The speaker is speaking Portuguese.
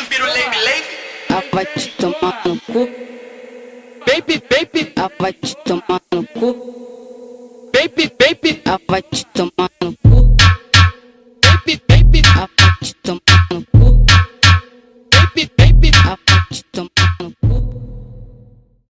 Ela vai te tomar no cu. Baby, baby, Ela vai te tomar no cu. baby, baby, Ela vai te tomar